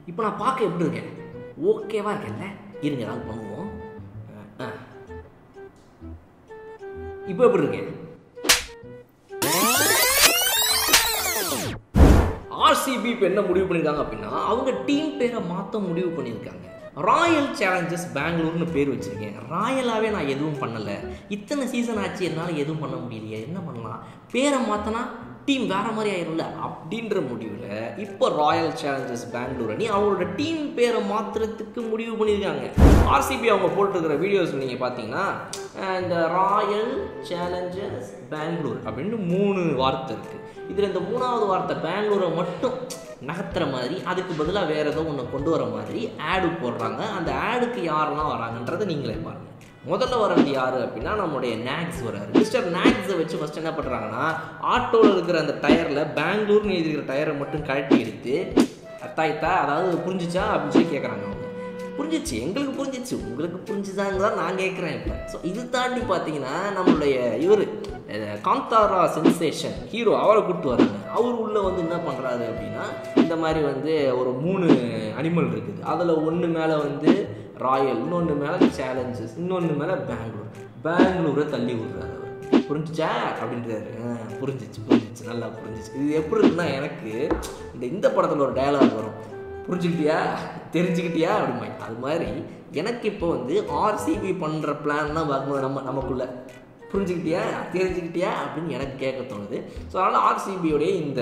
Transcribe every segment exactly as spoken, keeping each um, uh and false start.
இப்போ நான் பார்க்க எப்படி இருக்கேன்? ஓகேவா இருக்கேன்ல? இருங்க ஏதாவது பண்ணுவோம். இப்போ எப்படி இருக்கேன்? ஆர்சிபி இப்போ என்ன முடிவு பண்ணியிருக்காங்க அப்படின்னா, அவங்க டீம் பேரை மாற்ற முடிவு பண்ணியிருக்காங்க. ராயல் சேலஞ்சர்ஸ் பெங்களூர்னு பேர் வச்சுருக்கேன். ராயலாகவே நான் எதுவும் பண்ணலை. இத்தனை சீசன் ஆச்சு, என்னால் எதுவும் பண்ண முடியலையே, என்ன பண்ணலாம்? பேரை மாற்றினா டீம் வேறு மாதிரி ஆயிரும்ல அப்படின்ற முடிவில் இப்போ ராயல் சேலஞ்சர்ஸ் பெங்களூர் அணி அவங்களோட டீம் பேரை மாற்றுறதுக்கு முடிவு பண்ணியிருக்காங்க. ஆர்சிபி அவங்க போட்டிருக்கிற வீடியோஸ் நீங்கள் பார்த்தீங்கன்னா, இந்த ராயல் சேலஞ்சர்ஸ் பெங்களூர் அப்படின்னு மூணு வார்த்தை இருக்குது. இதில் இந்த மூணாவது வார்த்தை பெங்களூரை மட்டும் நகர்த்துற மாதிரி, அதுக்கு பதிலாக வேறு ஏதோ ஒன்று கொண்டு வர மாதிரி ஆடு போடுறாங்க. அந்த ஆடுக்கு யாரெல்லாம் வராங்கன்றதை நீங்களே பாருங்கள். முதல்ல வரது யார் அப்படின்னா, நம்மளுடைய நாக்ஸ் வராரு. மிஸ்டர் நாக்ஸை வச்சு ஃபஸ்ட் என்ன பண்ணுறாங்கன்னா, ஆட்டோவில் இருக்கிற அந்த டயரில் பெங்களூர்னு எழுதிக்கிற டயரை மட்டும் கழட்டி எடுத்து அத்தாய்த்தா, அதாவது புரிஞ்சிச்சா அப்படின்னு சொல்லி கேட்குறாங்க. அவங்க புரிஞ்சிச்சு, எங்களுக்கு புரிஞ்சிச்சு, உங்களுக்கு புரிஞ்சுதாங்க தான் நான் கேட்குறேன் இப்போ. ஸோ இது தாண்டி பார்த்தீங்கன்னா, நம்மளுடைய இவர் காந்தாரா சென்சேஷன் ஹீரோ அவரை கூப்பிட்டு வராங்க. அவர் உள்ளே வந்து என்ன பண்ணுறாரு அப்படின்னா, இந்த மாதிரி வந்து ஒரு மூணு அனிமல் இருக்குது. அதில் ஒன்று மேலே வந்து ராயல், இன்னொன்று மேலே சேலஞ்சஸ், இன்னொன்று மேலே பெங்களூர். பெங்களூரை தள்ளி விடுறாரு அவர். புரிஞ்சிச்சா அப்படின்றாரு. புரிஞ்சிச்சு புரிஞ்சிச்சு நல்லா புரிஞ்சிச்சு. இது எப்படி இருக்குன்னா, எனக்கு இந்த இந்த படத்தில் ஒரு டயலாக் வரும், புரிஞ்சுக்கிட்டியா தெரிஞ்சுக்கிட்டியா அப்படிமா. அது மாதிரி எனக்கு இப்போ வந்து ஆர்சிபி பண்ணுற பிளான் தான் பார்க்கும்போது நம்ம நமக்குள்ளே புரிஞ்சுக்கிட்டியா தெரிஞ்சுக்கிட்டியா அப்படின்னு எனக்கு கேட்க தோணுது. ஸோ அதனால் ஆர்சிபியோடைய இந்த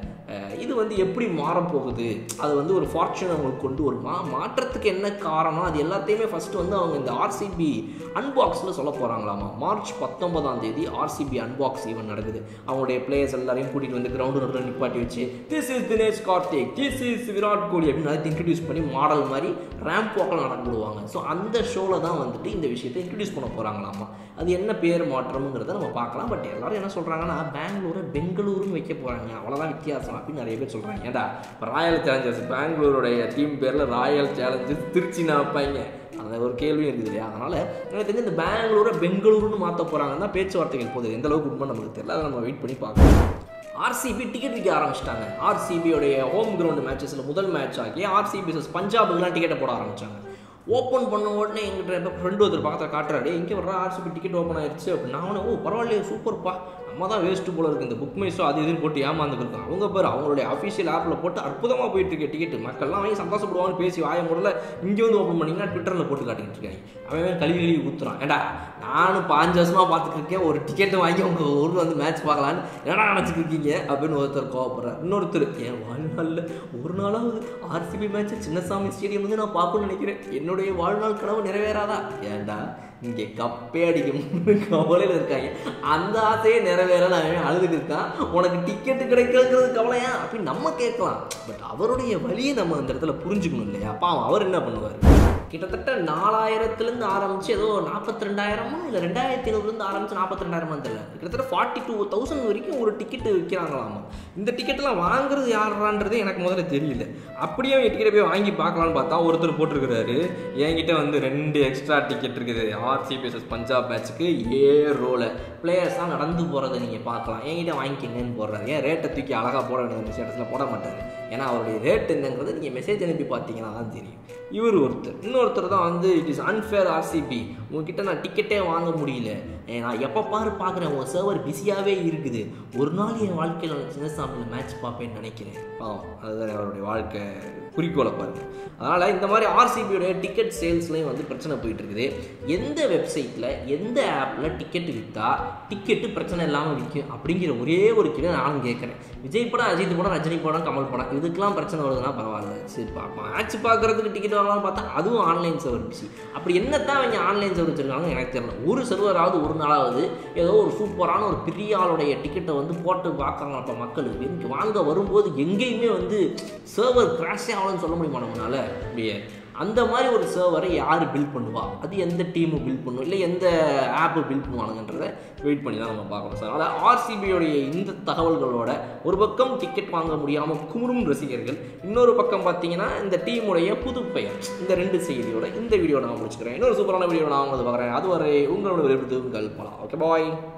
இது வந்து எப்படி மாறப்போகுது, அது வந்து ஒரு ஃபார்ச்சூன் அவங்களுக்கு கொண்டு வருமா, மாற்றத்துக்கு என்ன காரணம், அது எல்லாத்தையுமே ஃபஸ்ட்டு வந்து அவங்க இந்த ஆர்சிபி அன்பாக்ஸில் சொல்ல போகிறாங்களாமா. மார்ச் பத்தொன்பதாம் தேதி ஆர்சிபி அன்பாக்ஸ் ஈவென்ட் நடக்குது. அவங்களுடைய பிளேயர்ஸ் எல்லாரையும் கூட்டிகிட்டு வந்து கிரவுண்டு நடுவில் நிப்பாட்டி வச்சு, this is Dinesh Karthik, this is Virat Kohli அப்படின்னு அதை இன்ட்ரடியூஸ் பண்ணி மாடல் மாதிரி ரேம்ப் வாக்கில் நடந்துடுவாங்க. ஸோ அந்த ஷோவில் தான் வந்துட்டு இந்த விஷயத்தை இன்ட்ரடியூஸ் பண்ண போகிறாங்களாமா. அது என்ன பேர் மாற்றம்ங்கிறத நம்ம பார்க்கலாம். பட் எல்லாரும் என்ன சொல்கிறாங்கன்னா, பெங்களூரை பெங்களூருன்னு வைக்க போகிறாங்க, அவ்வளோதான் வித்தியாசம் அப்படின்னு நிறைய பேர் சொல்கிறாங்க. ஏன்டா இப்போ ராயல் சேலஞ்சர்ஸ் பெங்களூருடைய டீம் பேரில் ராயல் சேலஞ்சர்ஸ் திருச்சி நான் வைப்பாங்க, அந்த ஒரு கேள்வியும் இருக்குது இல்லையா? அதனால் எனக்கு தெரிஞ்சு இந்த பெங்களூரை பெங்களூருன்னு மாற்ற போகிறாங்கன்னா பேச்சுவார்த்தைகள் போகுது. எந்த அளவுக்கு உண்மை நமக்கு தெரியல, அதை நம்ம வெயிட் பண்ணி பார்க்கலாம். ஆர்சிபி டிக்கெட் விற்க ஆரம்பிச்சிட்டாங்க. ஆர்சிபியோடைய ஹோம் கிரவுண்டு மேட்சஸில் முதல் மேட்ச் ஆகி ஆர்சிபி பஞ்சாபுக்குலாம் டிக்கெட்டை போட ஆரம்பித்தாங்க. ஓப்பன் பண்ண உடனே எங்கிட்ட ஃப்ரெண்டு ஒருத்தர் பக்கத்தில் காட்டுறாரு, இங்கே வர்ற ஆர்சிபி டிக்கெட் ஓப்பன் ஆயிடுச்சு அப்படின்னு. நான் ஓ பரவாயில்லையே சூப்பர்ப்பா, நம்ம தான் வேஸ்ட்டு போல இருக்குது, இந்த புக் மை ஷோ அது இதுன்னு போட்டு ஏமாந்துருக்காங்க. அவங்க பேர் அவங்களுடைய அஃபிஷியல் ஆப்பில் போட்டு அற்புதமாக போயிட்டு இருக்க டிக்கெட், மக்கள்லாம் வாங்கி சந்தோஷப்படுவாங்கன்னு பேசி வாய முடல இங்கே வந்து ஓப்பன் பண்ணிங்கன்னா ட்விட்டரில் போட்டு காட்டிக்கிட்டு இருக்காங்க. அவன் கழுவி கழுவி ஊற்றுறான். ஏண்டா நானும் பாஞ்சு வருஷமாக பார்த்துட்டு இருக்கேன், ஒரு டிக்கெட்டை வாங்கி உங்கள் ஊரில் வந்து மேட்ச் பார்க்கலான்னு என்னடா நினச்சிட்டு இருக்கீங்க அப்படின்னு ஒருத்தர் கோவப்படுறார். இன்னொருத்தர், என் வாழ்நாளில் ஒரு நாளாவது ஆர்சிபி மேட்ச்சை சின்னசாமி ஸ்டேடியம் வந்து நான் பார்க்கணும்னு நினைக்கிறேன், என்னுடைய வாழ்நாள் கனவு நிறைவேறாதா? ஏண்டா இங்கே கப்பே அடிக்கும் கவலையில் இருக்காங்க, அந்த ஆசையே நிறைவேறல, அவன் அழுதுட்டு இருக்கான், உனக்கு டிக்கெட்டு கிடைக்கிறது கவலையா அப்படின்னு நம்ம கேட்கலாம். பட் அவருடைய வழியை நம்ம அந்த இடத்துல புரிஞ்சுக்கணும் இல்லையா? அப்பா அவர் என்ன பண்ணுவார்? கிட்டத்தட்ட நாலாயிரத்துலேருந்து ஆரம்பிச்சு ஏதோ நாற்பத்தி ரெண்டாயிரமா இல்லை ரெண்டாயிரத்தி ஐநூறுலேருந்து ஆரம்பிச்சு நாற்பத்தி ரெண்டாயிரமா தெரியல, கிட்டத்தட்ட ஃபார்ட்டி டூ தௌசண்ட் வரைக்கும் ஒரு டிக்கெட்டு விற்கிறாங்களாமா. இந்த டிக்கெட்டெல்லாம் வாங்குறது யாரான்றதே எனக்கு முதல்ல தெரியல. அப்படியே டிக்கெட்டை போய் வாங்கி பார்க்கலான்னு பார்த்தா ஒருத்தர் போட்டிருக்கிறாரு, என்கிட்ட வந்து ரெண்டு எக்ஸ்ட்ரா டிக்கெட் இருக்குது ஆர்சிபி வெர்சஸ் பஞ்சாப் மேட்ச்சுக்கு ஏ ரோல பிளேயர்ஸாக நடந்து போகிறத நீங்கள் பார்க்கலாம், என்கிட்ட வாங்கிக்கிங்கன்னு போடுறாரு. ஏன் ரேட்டை தூக்கி அழகாக போட வேண்டிய ஸ்டேட்டஸில் போட மாட்டார், ஏன்னா அவருடைய ரேட் என்னங்கிறது நீங்கள் மெசேஜ் அனுப்பி பார்த்தீங்கன்னா தான் தெரியும். இவர் ஒருத்தர். இன்னொருத்தர் தான் வந்து இட் இஸ் அன்ஃபேர் ஆர்சிபி, உங்ககிட்ட நான் டிக்கெட்டே வாங்க முடியல, நான் எப்போ பாரு பார்க்குறேன் உங்கள் சர்வர் பிஸியாகவே இருக்குது, ஒரு நாள் என் வாழ்க்கையில் சின்னசாமியில் மேட்ச் பார்ப்பேன்னு நினைக்கிறேன். ஆ அதுதான் அவருடைய வாழ்க்கை குறிக்கோளை பாருங்கள். அதனால் இந்த மாதிரி ஆர்சிபியோடைய டிக்கெட் சேல்ஸ்லேயும் வந்து பிரச்சனை போயிட்டு இருக்குது. எந்த வெப்சைட்டில் எந்த ஆப்பில் டிக்கெட்டு விற்றா டிக்கெட்டு பிரச்சனை இல்லாமல் விற்கும் அப்படிங்கிற ஒரே ஒரு கேள்வி நானும் கேட்குறேன். விஜய் படம், அஜித் படம், ரஜினி படம், கமல் படம் இதுக்கெலாம் பிரச்சனை வருதுன்னா பரவாயில்ல, சரி பார்ப்போம். மேட்ச் பார்க்குறதுக்கு டிக்கெட் வாங்கலாம்னு பார்த்தா அதுவும் ஆன்லைன் சர்வர் பிசி. அப்படி என்னத்தான் அவங்க ஆன்லைன் சர்வர் வச்சுருக்காங்க எனக்கு தெரியல. ஒரு சர்வராவது ஒரு நாளாவது ஏதோ ஒரு சூப்பரான ஒரு பெரிய ஆளுடைய டிக்கெட்டை வந்து போட்டு பார்க்குறாங்க. அப்போ மக்கள் வாங்க வரும்போது எங்கேயுமே வந்து சர்வர் கிராஷே ஆகலன்னு சொல்ல முடியுமா நம்மளால? அப்படியே அந்த மாதிரி ஒரு சர்வரை யார் பில்ட் பண்ணுவா, அது எந்த டீமு பில்ட் பண்ணும், இல்லை எந்த ஆப்பு பில்ட் பண்ணுவானுங்கன்றதை வெயிட் பண்ணி தான் நம்ம பார்க்கணும் சார். அதனால் ஆர்சிபியோடைய இந்த தகவல்களோட ஒரு பக்கம் டிக்கெட் வாங்க முடியாமல் குமுறும் ரசிகர்கள், இன்னொரு பக்கம் பார்த்தீங்கன்னா இந்த டீமுடைய புது பெயர், இந்த ரெண்டு செய்தியோட இந்த வீடியோ நான் முடிச்சுக்கிறேன். இன்னொரு சூப்பரான வீடியோ நான் வந்து பார்க்குறேன். அதுவரை உங்களோட விருப்பத்துக்கு உங்கள் போகலாம். ஓகே பாய்.